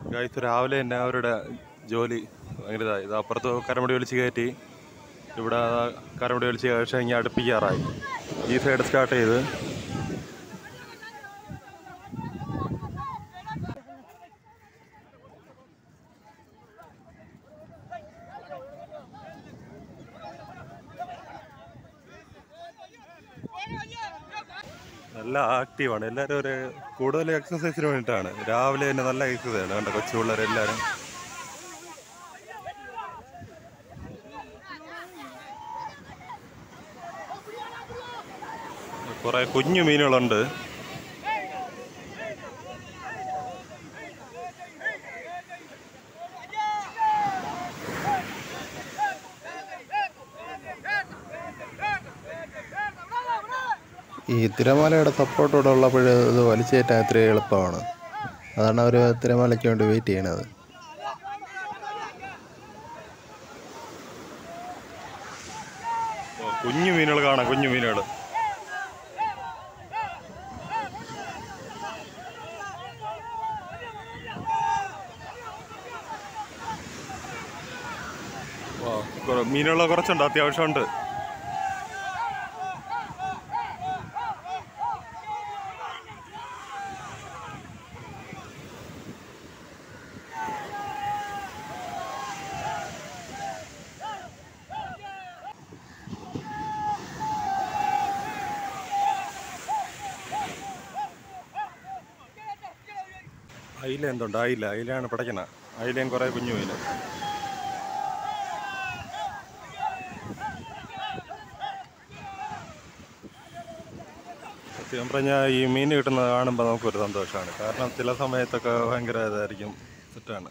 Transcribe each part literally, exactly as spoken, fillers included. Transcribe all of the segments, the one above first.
Guys രാവിലെ തന്നെ അവരുടെ ജോലി ഭയങ്കര ഇതായി. ഇത് അപ്പുറത്ത് കരമടി വലിച്ച് കയറ്റി, ഇവിടെ കരമടി വലിച്ച് കഴിച്ച് ഇങ്ങനെ അടുപ്പിക്കാറായി. ഈ സൈഡ് സ്റ്റാർട്ട് ചെയ്ത് നല്ല ആക്റ്റീവാണ് എല്ലാവരും. ഒരു കൂടുതൽ എക്സസൈസിന് വേണ്ടിയിട്ടാണ് രാവിലെ തന്നെ നല്ല എക്സസൈസാണ്. കണ്ട കൊച്ചു പിള്ളേരെല്ലാവരും കുറേ കുഞ്ഞു മീനുകളുണ്ട്. ഈ തിരമാലയുടെ സപ്പോർട്ടോടെ ഉള്ളപ്പോൾ ഇത് വലിച്ചേറ്റാൻ ഇത്ര എളുപ്പമാണ്. അതാണ് അവർ തിരമാലയ്ക്ക് വേണ്ടി വെയിറ്റ് ചെയ്യണത്. കുഞ്ഞു മീനുകൾ കാണാം, കുഞ്ഞു മീനുകൾ. മീനുകൾ കുറച്ചുണ്ട്, അത്യാവശ്യമുണ്ട്. അയില എന്തുണ്ട്? അയില അയിലാണ് പിടയ്ക്കണ. അയിലയും കുറേ കുഞ്ഞു മീൻ. സത്യം പറഞ്ഞാൽ ഈ മീൻ കിട്ടുന്നത് കാണുമ്പോൾ നമുക്കൊരു സന്തോഷമാണ്. കാരണം ചില സമയത്തൊക്കെ ഭയങ്കര ഇതായിരിക്കും, സെറ്റാണ്.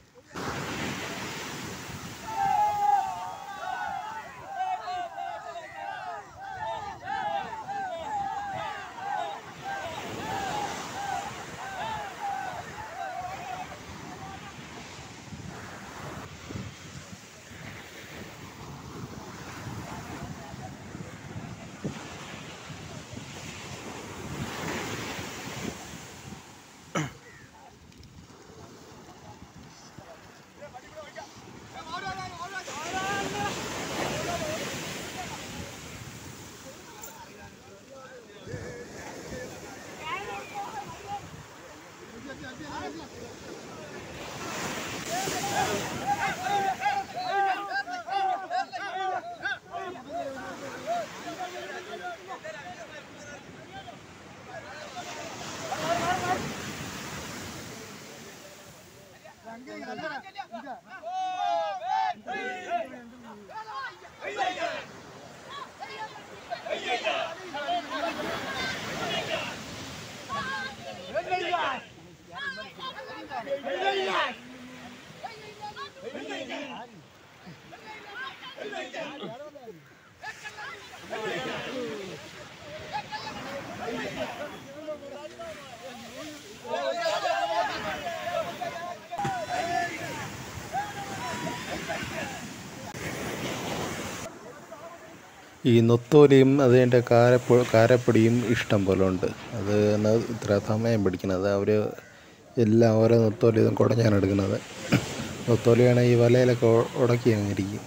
ഈ നൊത്തോലിയും അതിൻ്റെ കാരപ്പ കാരപ്പൊടിയും ഇഷ്ടം പോലെ ഉണ്ട്. അത് ഇത്ര സമയം പിടിക്കുന്നത്. അവർ എല്ലാം ഓരോ നൊത്തോലിയും കുടഞ്ഞാണ് എടുക്കുന്നത്. നൊത്തോലിയാണ് ഈ വലയിലൊക്കെ ഉടക്കി അങ്ങിരിക്കും.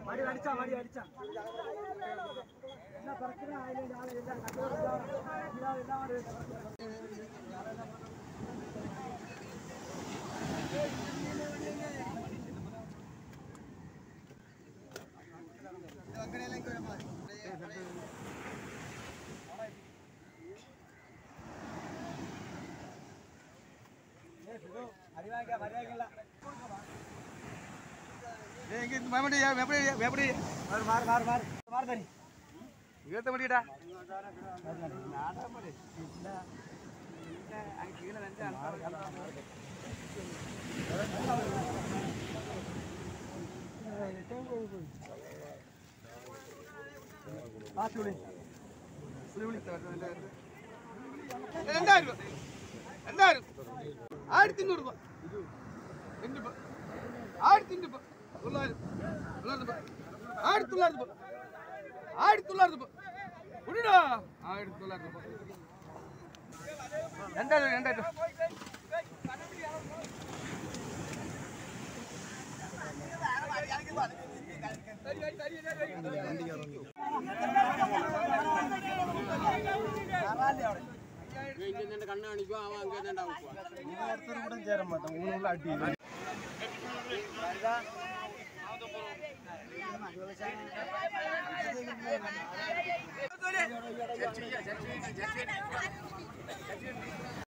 രണ്ടായിരം രണ്ടായിരം ആയിരത്തി അഞ്ഞൂറ് രൂപ ആയിരത്തി അഞ്ഞൂറ് രൂപ തൊള്ളായിരം തൊള്ളായിരം രൂപ ആയിരത്തി തൊള്ളായിരം രൂപ ആയിരത്തി തൊള്ളായിരം രൂപ കുടിടാ ആയിരത്തി തൊള്ളായിരം രൂപ രണ്ടായിരം രണ്ടായിരം കണ്ണ് കാണിക്കുക അവൻ അങ്ങനെ ചേരാൻ പറ്റും ഊണുള്ള അടി